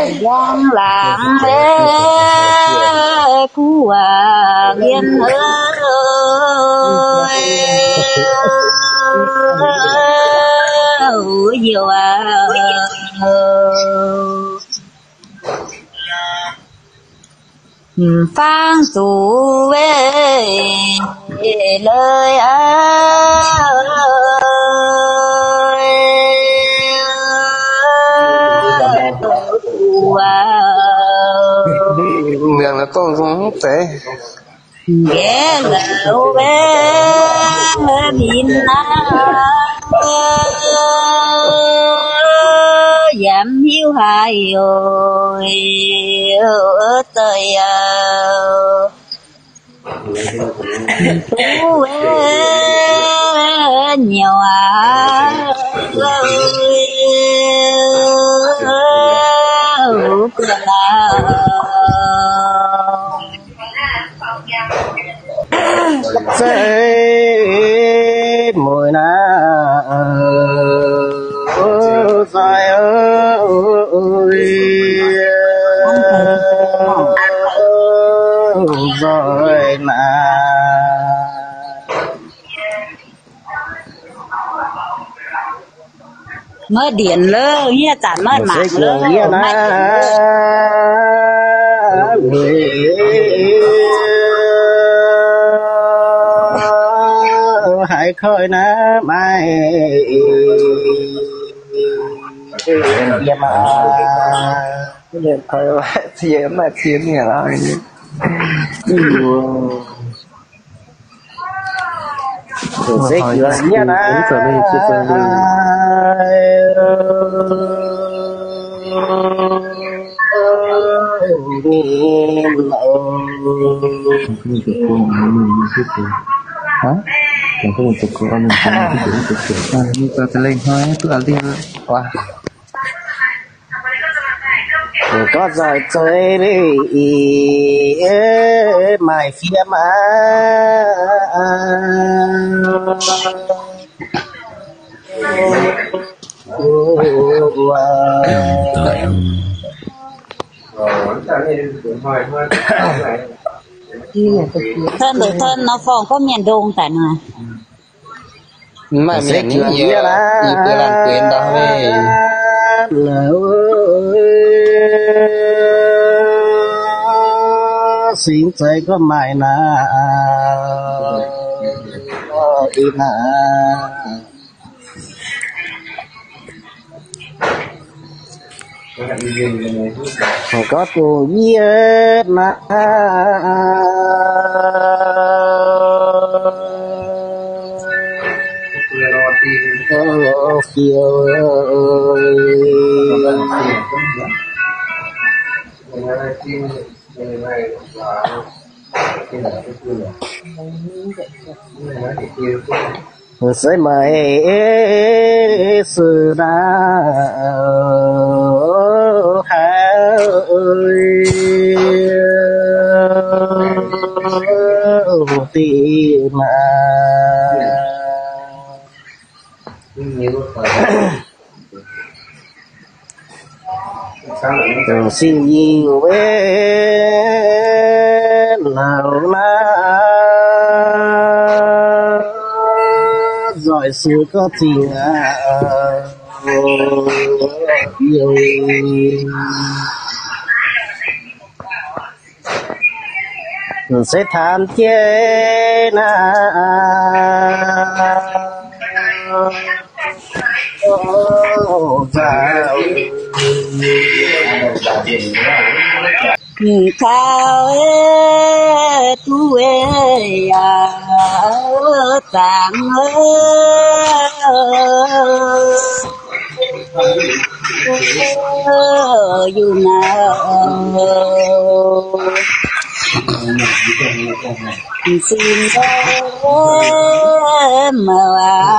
giang làng của yên ơi nhiều phang tù lời miệng là con không té ghé lỡ bé bin giảm hiếu hài rồi tới tú nhiều sẽ mùi na dài rồi mà mới điện lơ nghe tản mới mạng lơ hãy khơi ná mai em thôi thì em mà chiến nhỉ là sẽ chữa nhé na hả? Còn có một tục của anh mình ta sẽ lên thôi, cứ ăn đi wow. Có rồi chơi đi mày phía mà thân được thân nó phòng có miền đông tại nào mà miền nhiều như tôi làm quyền đó về xin chơi có mày na đi na có tu viết na phiêu sẽ mày sự ra ơi tìm mà xin nhiều bên nào na rồi sự có tình yêu sẽ than chế na sao tu tạng dù nào xin màu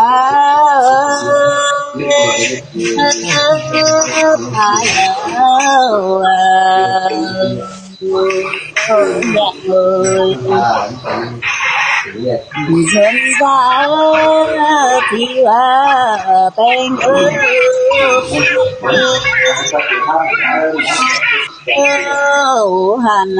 dân ra thì bên ơi hàn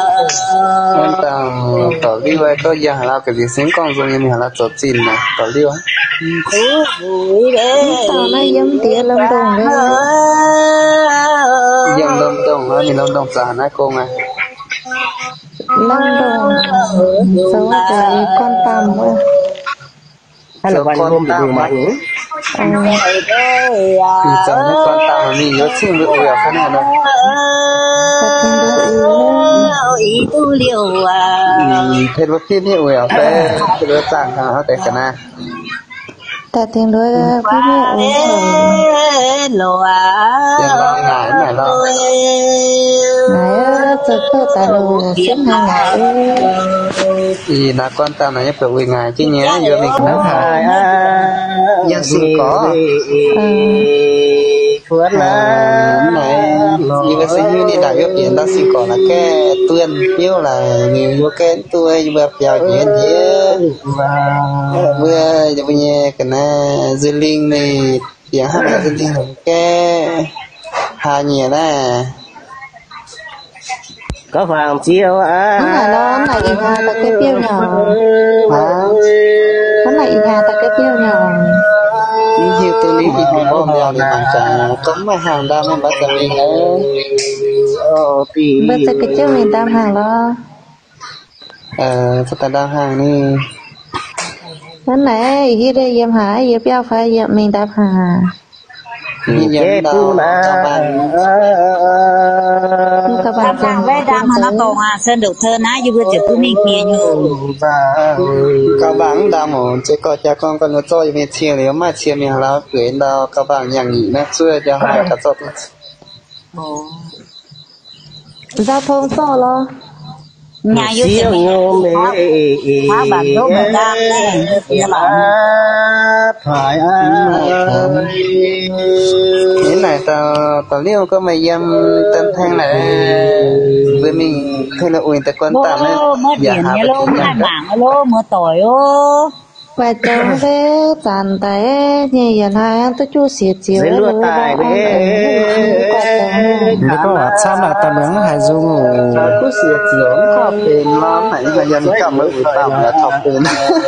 tỏ liu ấy có giờ là cái gì sinh con rồi nhưng mà là tổ chín này tỏ liu á vui đấy tao nói giống tía lâm đồng đấy dầm lâm đồng á thì lâm đồng già nãy cô này lâm đồng sống cái con tằm quá hay là bạn hôm bị người bạn nhỉ chẳng biết con tàu là mình nhớ chim được uể cái này đâu ý tu liều thế bác phim như uể thế đứa chẳng thằng thế cái này ta tiếng đối với mẹ lò tiền bao ngày này đó ngày chụp cái tài đồ sinh hàng ngày thì là con tàu này phải uể ngày chứ nhé giờ mình cũng phải nhân sinh có cuốn này như cái sinh như đi đại học tiền ta sinh có là cái tuyên yêu là nhiều cái tôi vừa vào chuyện nhé vừa giờ bây giờ cái này dư linh này tiếng hát là dư linh cái hà nhỉ nè có vàng chiêu á nó này in hà ta cái tiêu nhỏ nó này in hà ta cái tiêu nhỏ như tôi lý thì không có mèo để bằng cả cấm mà hàng đam mà bắt đầu mình bây giờ cái chỗ mình đam hàng lo phát ta đam hàng đi cái này khi đây em hái em bao phải em mình đam hàng như đâu các bạn càng vẽ đam mà nó còn sơn được thơ ná như vừa chỉ cứ mình kia như các bạn đam một chỉ có cha con nó cho mình chia nếu mà chia mình là quyến đâu các bạn nhàng nhị nó chưa cho hai cả tốt giao thông sao lo nhà yêu chiêu nhôm phá bản đốt một đam này như là phải thế này tao liêu có mày dâm tâm thang này với mình thôi là ui tại con tạm ấy mất tiền như lô hai mảng lô mưa tỏi ô vài trong thế tàn tay như vậy này tôi chú xịt chiều dưới lúa tài đấy có sao mà tao nướng hải dung cứ xịt chiều có tiền lắm này là dân cầm mới ui tạm là thọc tiền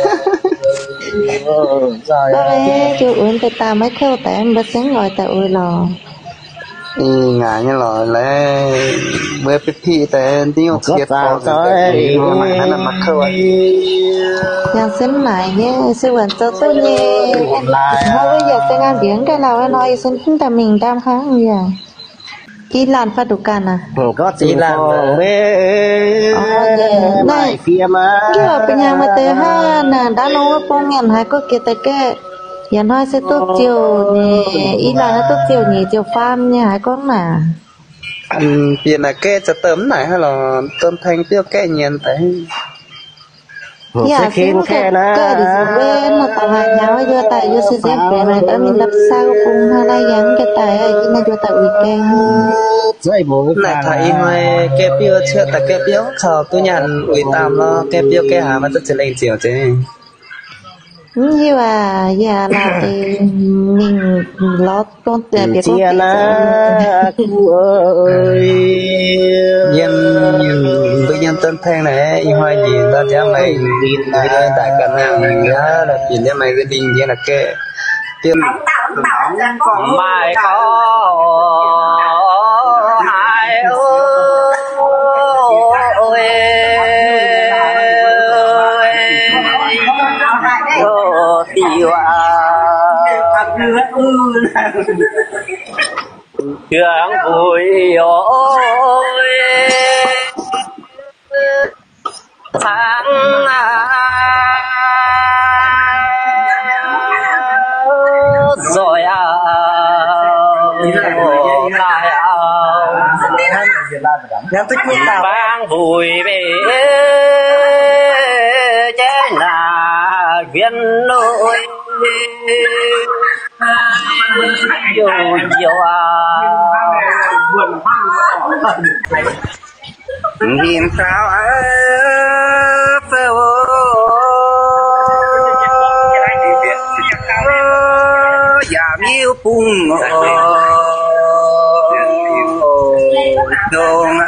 rồi chú uống cái ta mới khêu tại em bớt sáng ngồi tại ui lò ngại như là lấy bữa phi tại tiếng xịt vào cái này là mặt khâu yang xin này nhé sư vấn cho tôi nhé thôi bây giờ tôi ngang biển cái nào nói xin chúng ta mình đam kháng như vậy ý lan phát đủ can à có gì làm bê này phía mà kia bên nhà mà tê ha nè đã nấu bông ngàn hai có kia tê cái giờ nói sẽ tốt chiều nè ý là nó tốt chiều nhỉ chiều farm nha hai con mà tiền là cái cho tấm này hay là tôm thanh tiêu cái nhiên tại dạ xin cái đi bên mà tao hai nhau vô tại vô sẽ dẹp về này đã mình đập sao cùng hai đây gắn cái tài ấy cái này vô tại weekend dây bố này thấy ngoài cái biểu chưa tại cái biểu thọ tôi nhận ủy tam nó cái biểu cái hà mà tôi chỉ lên chiều chứ như là giờ là thì mình lót con tiền biết chia na cu ơi nhân với nhân tân thanh này hoa gì đó giá mày tin đại cả nàng giá là tiền giá mày cái đình giá là cái tiền mày có hai điều trường vui ôi tháng rồi tài vang vui về chế là viên nội yêu yêu nhìn sao giảm yêu cùng đông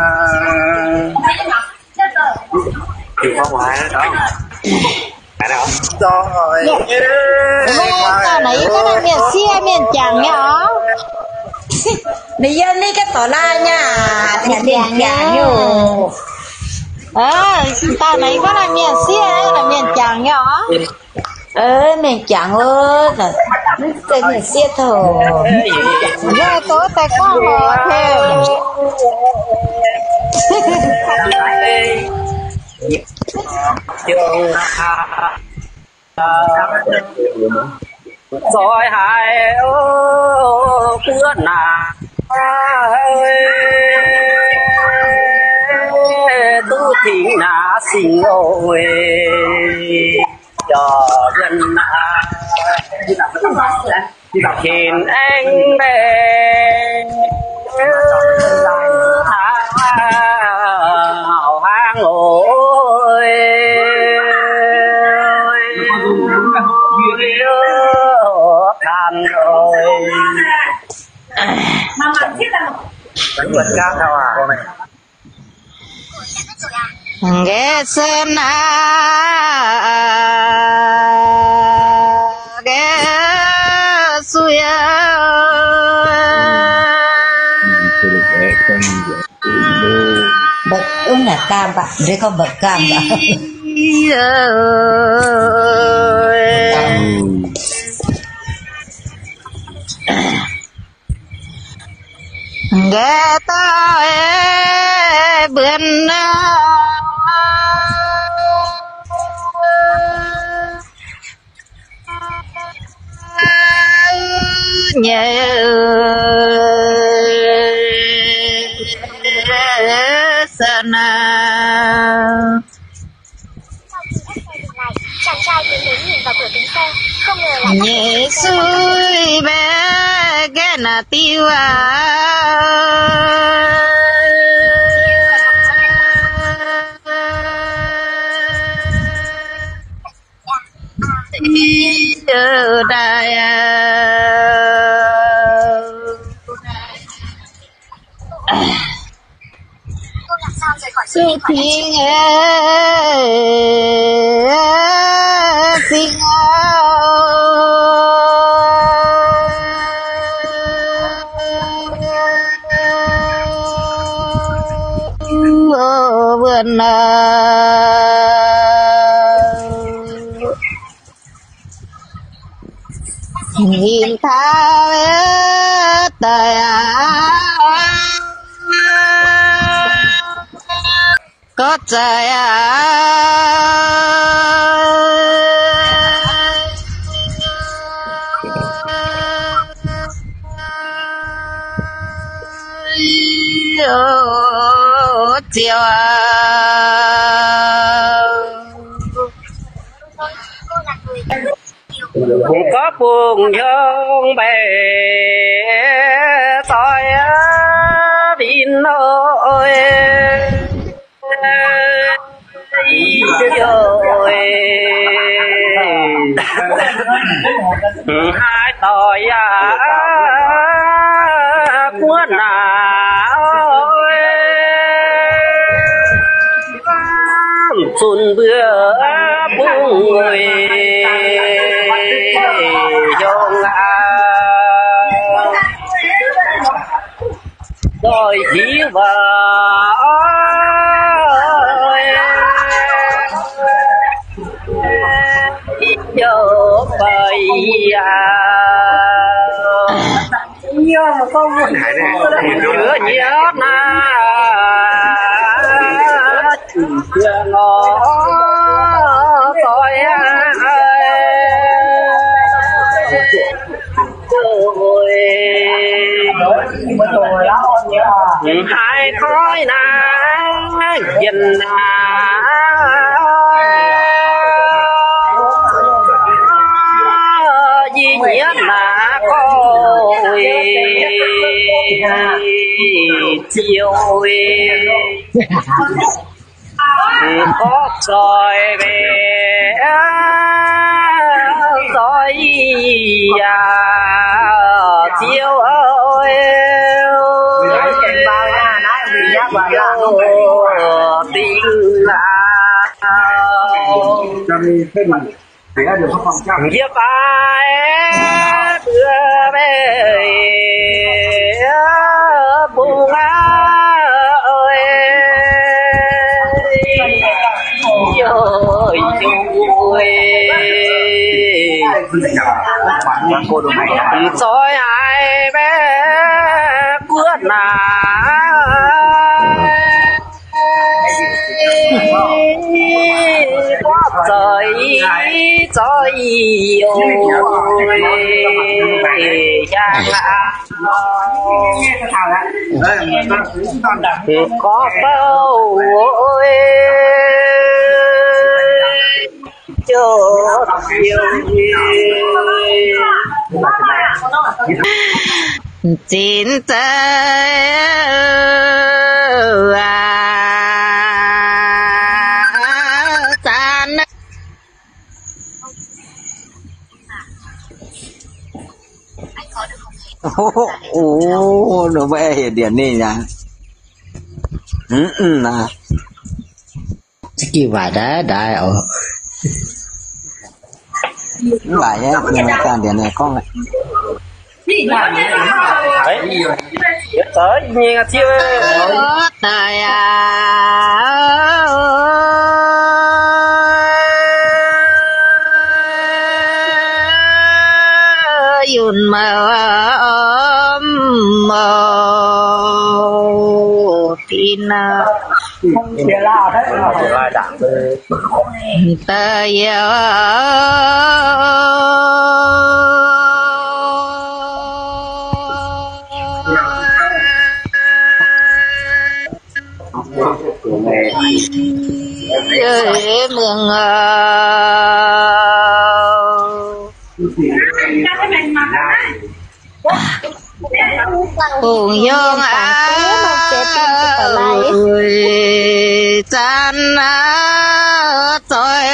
thì có ngoài đó phải đâu rồi tao nãy có đang miền xia miền chẳng nhở bây giờ đi cái tỏ la nha miền chẳng nhiều tao nãy có đang miền xia là miền chẳng nhở miền chẳng ơi là cái miền xia thôi giờ tối tay con họ thêm rồi hai bữa nào tu thiện na xin ôi cho dân hiền anh bé hào hang ôi than rồi bánh vượt cao sao à con này ghé sơn ghé xuôi bậc là cam bạn đây có bậc cam bạn ghé ta bươn nhớ sơn chàng trai tiến đến nhìn vào cửa kính xe, không ngờ là nhẹ xuôi bé ghé nà tiêu ở đây cô làm sao rời khỏi sự Sư thiên xin vườn nhìn thao đời có trời chiều cô là người có buồn nhung bè tôi tin ơi rồi hai tội của nào xuân bữa buông người dòng rồi chỉ vợ giờ bầy nhớ mà con chữa nhớ na chưa ngó coi rồi hai khói na dình duy nhất là coi chiều có rồi về rồi chiều ơi tình giết ai đưa về buông ơi rồi rồi ai bé cuốn quá trời trời ơi có bao ơi chưa chín tơ tan nó vẽ hiện điển này nha nè cái vải đá đại ở lại nhé nhưng mà càng điển này con này đấy tới nghe chưa trời yun mơ tin tơ yêu mường cùng dương ơi chan tôi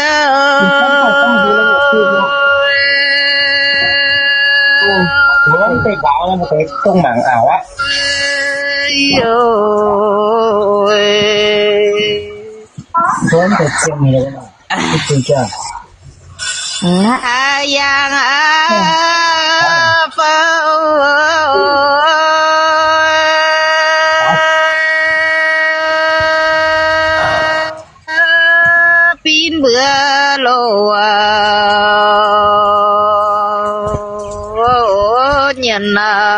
cái bảo là một cái công mạng ảo á sớm từ chuyện này là cái chưa yang pin bữa lô nhận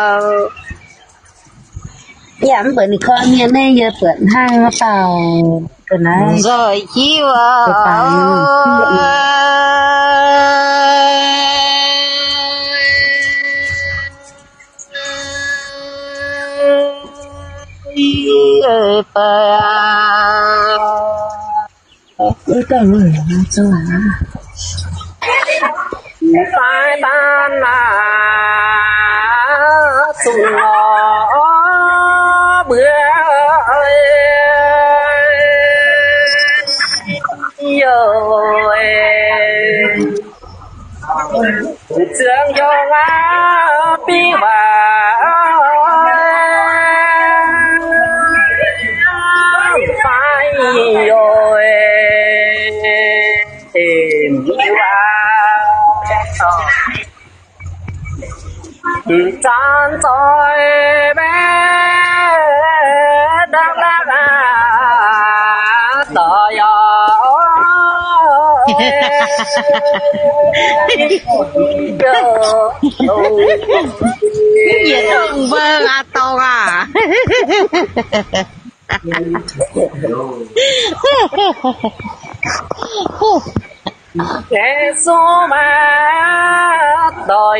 giảm bữa này con như này giờ bữa hai nó tàu cái này rồi chiêu cái người cho tai tan sung nó bữa rồi trường cho ngã bi bà phải rồi tìm chan rồi bé đang đời gì không vâng à to à cái số mà đời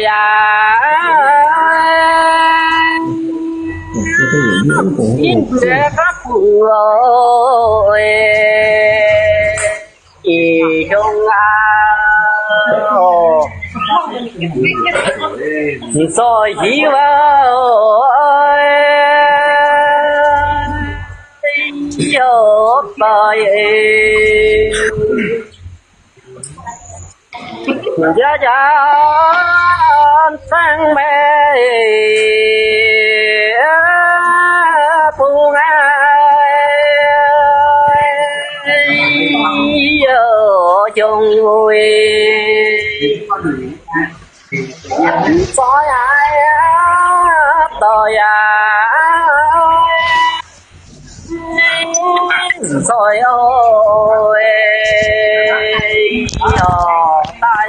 nhìn sẽ khắp rồi không rồi chỉ vào vô đời giá giá sang mê buông ai chung vui soi ai tôi rồi ôi ta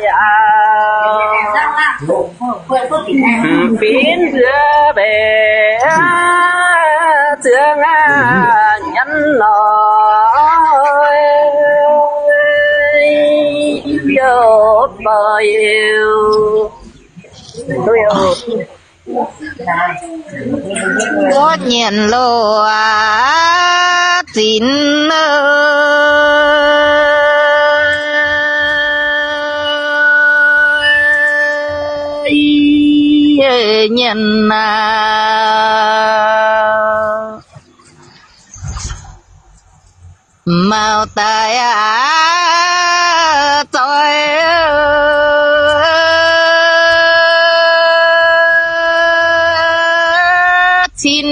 biến giữa bể giữa nhắn nói yêu bao yêu có nhận lô chín nhận màu tay tôi xin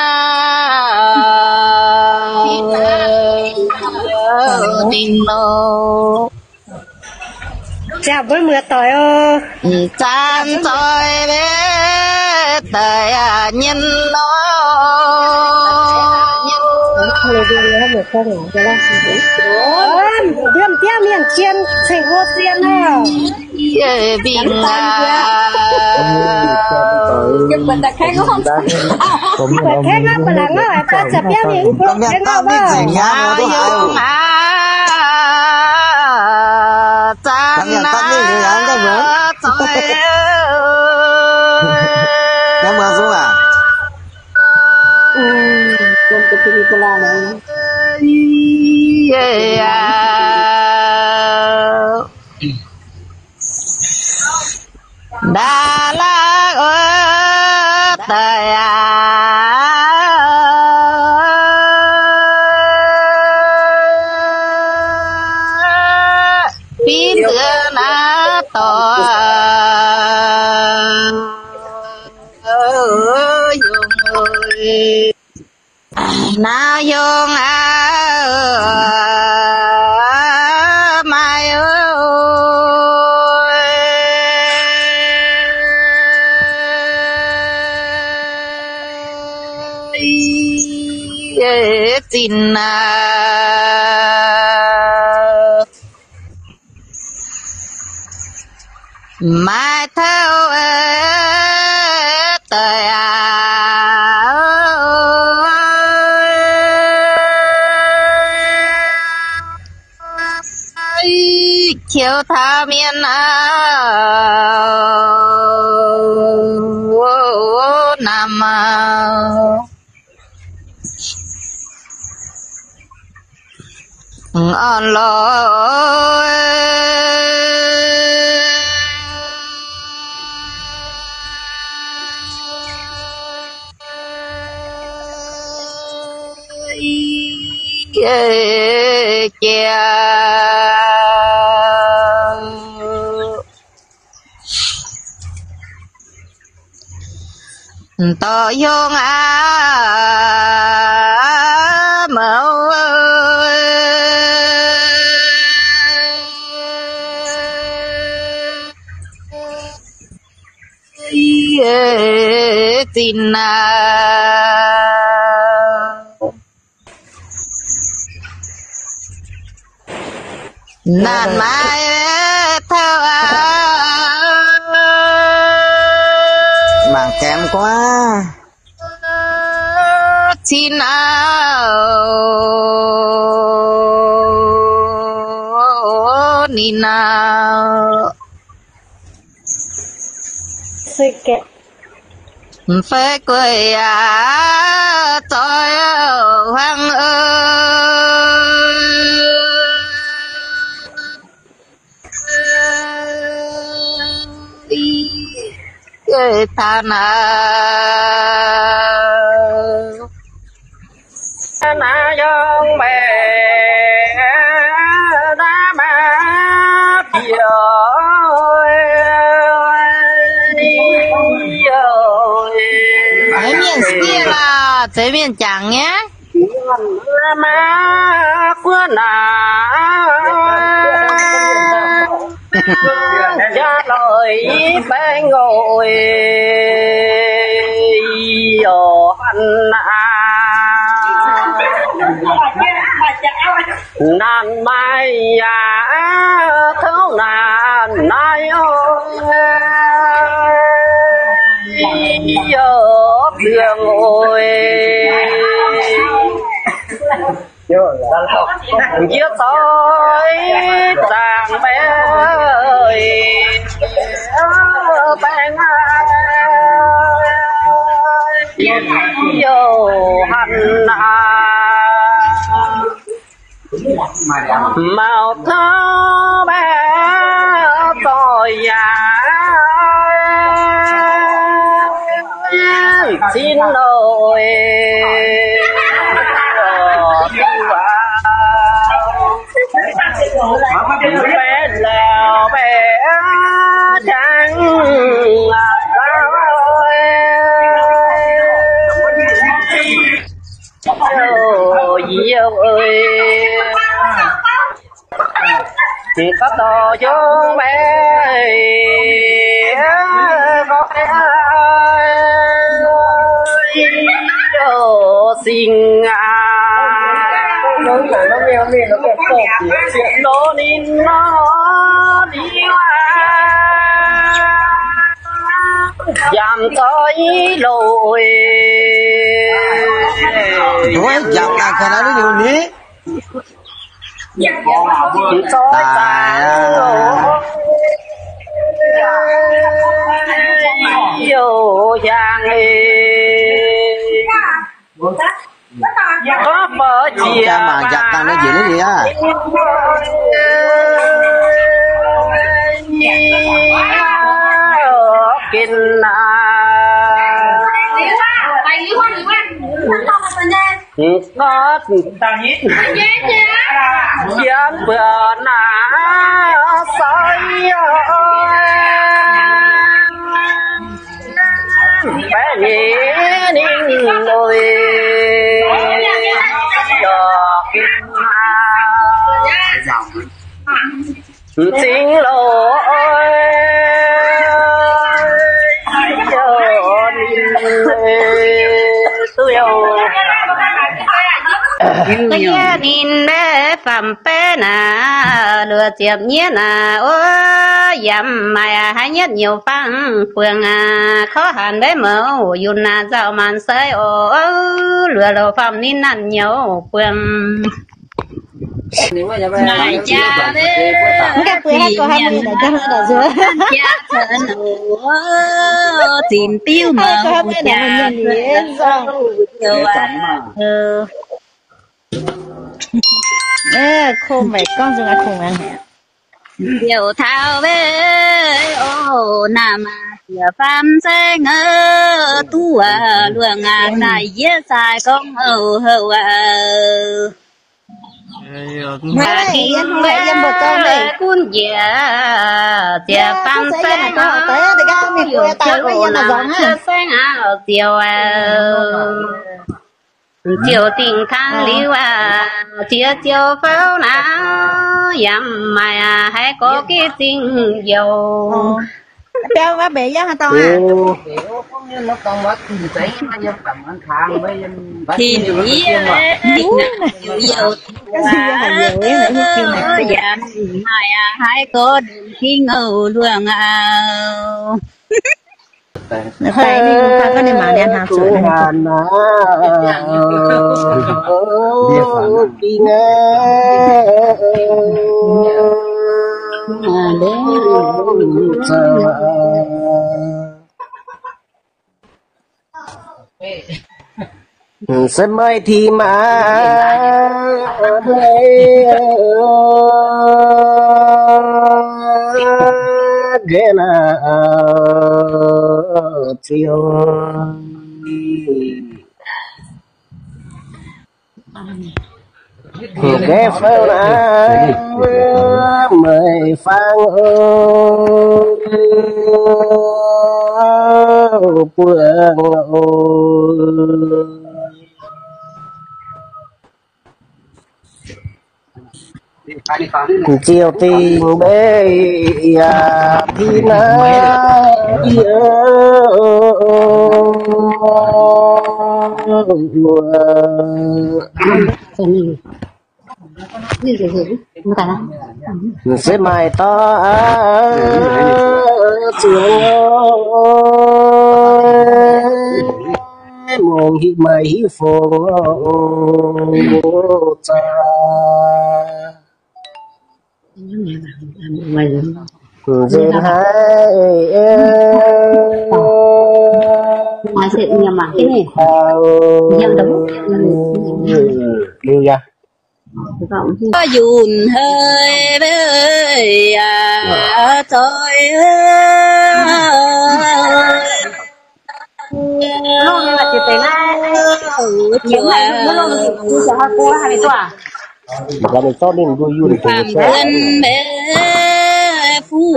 tình nô chào với mưa tối ơ chan tôi bé đời nhân nó người đi nữa một con người cho ra điềm tia miền chiên thành vô tiền à bình nhưng mình ta khai nó không phải khai nó mà là nó ta chả biết những con nghe tao biết gì nha nó đúng chan cái mà xuống à con cái gì của la này đà la ơ tây pin tưa na to na yong mai ơi tin mai theo tới chiều tha miền nam on lo to yong mẫu tin nàn mai theo mảng kém quá xin áo ni nào xây kẹt phải quay tôi hoang ơi ta na yong bè đá ma chiều cái miệng kia là cái miệng chẳng nhé ma quên cha lời bên ngồi ở hành nan mai thấu nan nay giờ đường ngồi giết tôi rằng bé ơi bạn vô hành màu thơ bé tôi xin lỗi bé lèo bé trắng yêu ơi có tò cho bé có bé xin nó nín nó đi giảm tới lỗi thôi giảm là cái đó điều ní yêu chàng có vợ chị mà giặt càng nó gì nữa gì á kinh có dân bữa nà say bé nhẹ ninh ngồi xin lỗi tôi tôi gia đình bé phẩm bé nà lừa chiếm nhé nà ô dầm mà hay nhất nhiều phăng phường khó hẳn bé mẫu yun nà giàu màn sơi ô lừa đồ phẩm nín năn nhiều phường này cha đấy các bữa hát có hai mươi để cho nó ở dưới cha thân tìm tiêu mà cha không phải con dùng ăn khủng ăn hả điều thao với ô nam giờ phàm sẽ ngơ tu luồng đại dễ sai công hầu hầu mà khi em một con này cuốn dẻ dẻ phàm sẽ ngơ tới để các mình vừa tao với nhau là giống ha sáng chiều chiều tình khang liu chiều pháo na dầm mà hay có cái tình dầu Đeo quá bể giá hả tao à? Nó còn mất thì thấy nó dân cầm ăn khang với dân thì nghĩ dầu dạ mai hai có đường khi ngầu luồng phải đi ta có nên mà đen hạt sữa sân mai thì mà ghé na chiều ghé phơi na mời phang chiều tình bê thì na sẽ mai to mong hi mai hi phong cha dên hai ai sẽ nhầm mà cái này nhầm đúng lưu ra có dùn hơi với thôi Luôn là chỉ tới nay những ngày nó luôn là chỉ sẽ hai cô hai tuổi mà cái này cho nên vui vui để phạm thân bé phú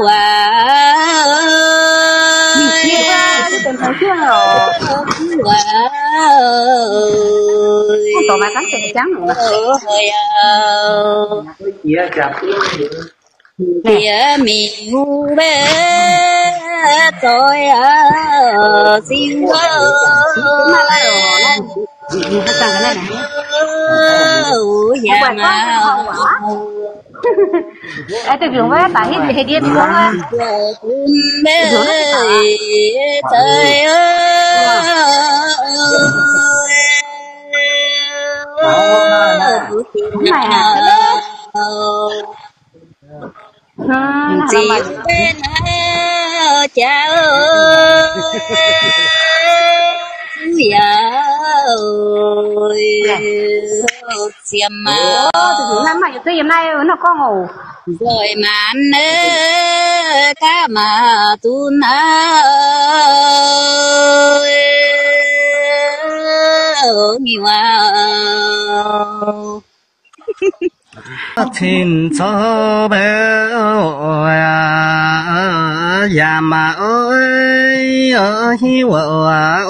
bị chia ra chứ tên thấy chưa rồi không có mà cắn sẽ trắng nữa kia mình ngu bé tôi xin tôi dùng với tại hết thì điên quá trời chị bên cha ơi xiêm mà năm này tôi hôm nay nó có ngủ rồi mà nỡ cá mà tun nhiều xin cho bé già mà ơi hiu ơi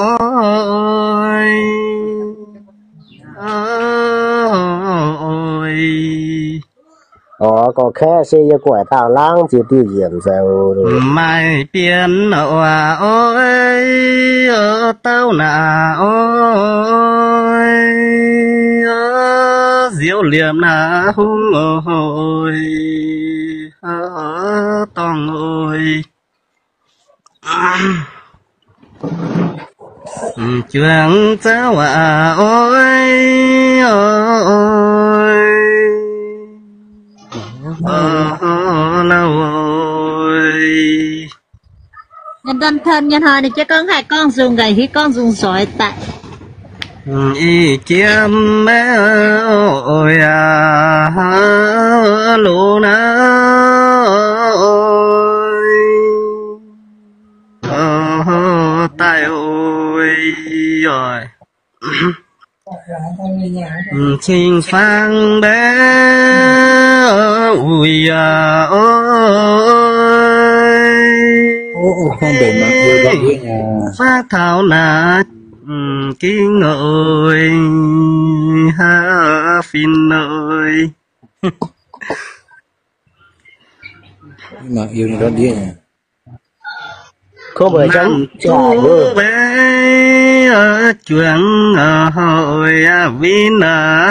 có khe xe quả tàu lang chỉ tiêu diệm sao mai biển ơi tao nà ơi diệu liềm nà hung ơi tòng ơi chuyện cháu ơi lâu ơi nhân dân thân nhân hơi này chứ con hai con dùng gầy khi con dùng sỏi tại ý kiếm mẹ ơi lũ na tay ơi rồi trình phang bé ui ơi phát thảo nà kinh ơi ha phin ơi mà yêu nó rất điên à có bởi trong chú bé chuyện hồi vin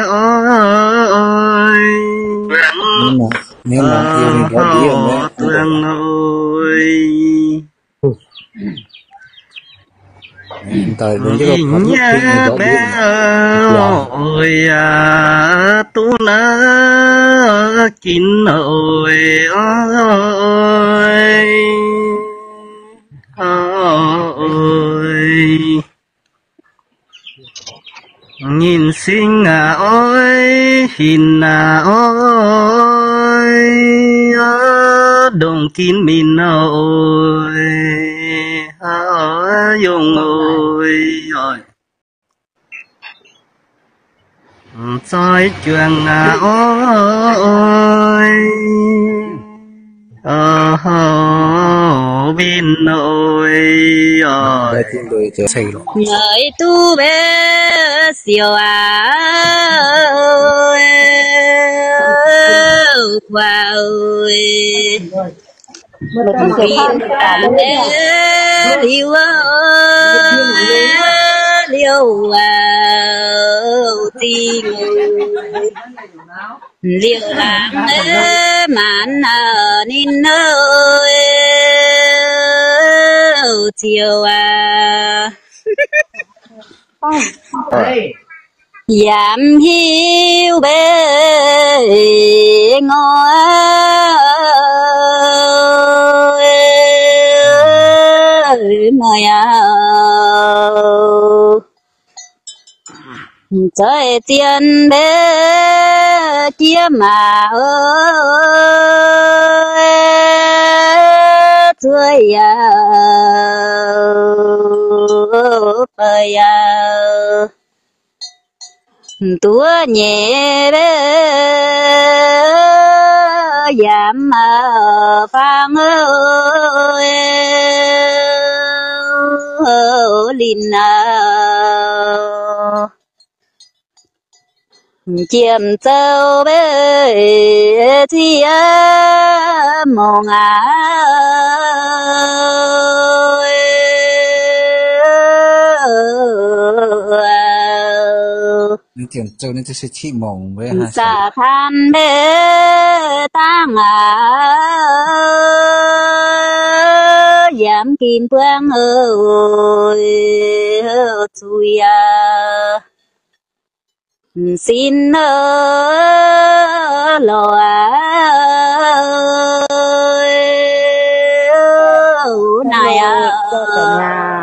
ơi nếu mà yêu nó rất điên đấy tuyên ơi tại đúng cái nhớ bé ơi tu na kín ơi ơi nhìn xinh ơi hình ơi đồng kín mình ơi dùng ơi rồi soi chuyện ơi bên ơi rồi người tu bé siêu Một cái kiểu khác cả luôn đấy liêu liêu tình liêu làm màn nín ơi chiều giảm hiu bê ngồi mời trời tiền bê chia mà ơi trời ơi tua nhẹ bê giảm phang ơi linh chiêm châu bê chia mong tiền châu nên sẽ chỉ mong với ha sa than bê tang giảm kim phương ơi chui xin lo này